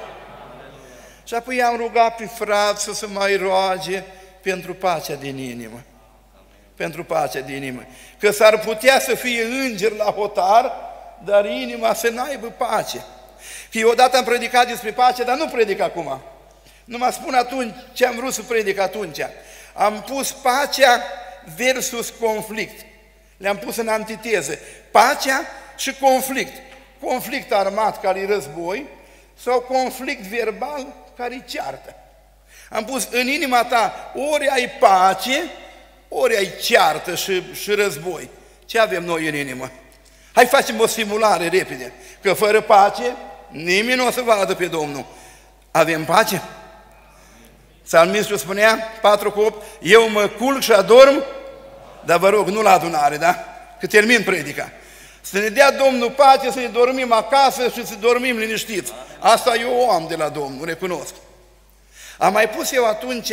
Și apoi am rugat pe frați să se mai roage pentru pacea din inimă. Pentru pacea din inimă. Că s-ar putea să fie îngeri la hotar, dar inima să n-aibă pace. Că eu odată am predicat despre pace, dar nu predic acum. Nu mă spun atunci ce am vrut să predic atunci. Am pus pacea versus conflict. Le-am pus în antiteză. Pacea și conflict. Conflict armat care e război sau conflict verbal care e ceartă. Am pus în inima ta ori ai pace, ori ai ceartă și război. Ce avem noi în inimă? Hai facem o simulare repede, că fără pace nimeni nu o să vadă pe Domnul. Avem pace? Psalmistul spunea, 4:8, eu mă culc și adorm, dar vă rog, nu la adunare, da? Că termin predica. Să ne dea Domnul pace, să ne dormim acasă și să dormim liniștiți. Asta eu o am de la Domnul, recunosc. Am mai pus eu atunci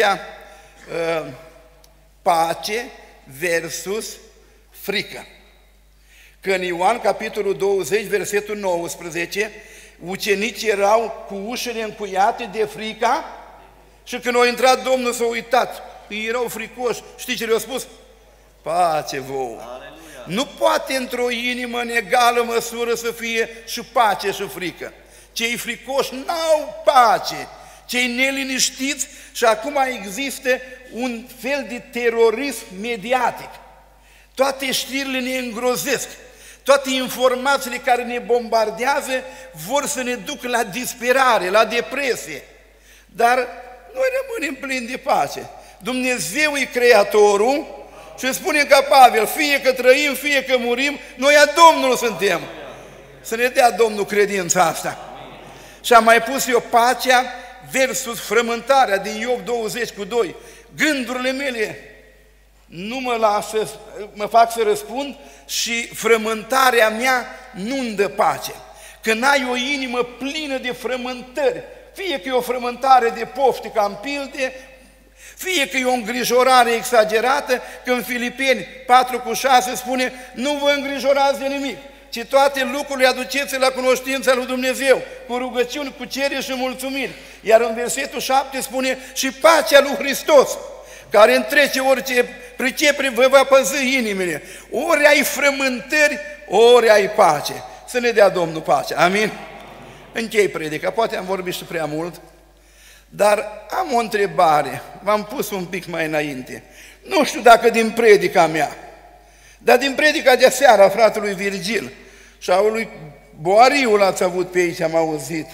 pace versus frică. Că în Ioan, capitolul 20, versetul 19, ucenicii erau cu ușile încuiate de frica și când a intrat Domnul s-a uitat. Ei erau fricoși. Știți ce le-a spus? Pace vouă! Aleluia. Nu poate într-o inimă în egală măsură să fie și pace și frică. Cei fricoși n-au pace. Cei neliniștiți, și acum există un fel de terorism mediatic. Toate știrile ne îngrozesc. Toate informațiile care ne bombardează vor să ne ducă la disperare, la depresie. Dar noi rămânem plini de pace. Dumnezeu e Creatorul și spunem ca Pavel, fie că trăim, fie că murim, noi a Domnului suntem. Să ne dea Domnul credința asta. Și am mai pus eu pacea versus frământarea din Iov 20:2. gândurile mele nu mă lasă, mă fac să răspund și frământarea mea nu-mi dă pace. Când ai o inimă plină de frământări, fie că e o frământare de pofte ca în pilde, fie că e o îngrijorare exagerată, că în Filipeni 4:6 spune, nu vă îngrijorați de nimic, ci toate lucrurile aduceți la cunoștința lui Dumnezeu, cu rugăciuni, cu cereri și mulțumiri. Iar în versetul 7 spune, și pacea lui Hristos, care întrece orice pricepere, vă va păzi inimile. Ori ai frământări, ori ai pace. Să ne dea Domnul pace. Amin? Închei predica, poate am vorbit și prea mult, dar am o întrebare, v-am pus un pic mai înainte. Nu știu dacă din predica mea, dar din predica de seară a fratelui Virgil și a lui Boariu l-ați avut pe aici, am auzit,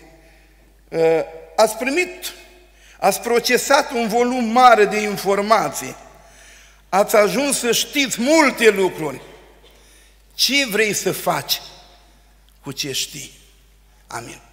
ați procesat un volum mare de informații, ați ajuns să știți multe lucruri. Ce vrei să faci cu ce știi? Amin.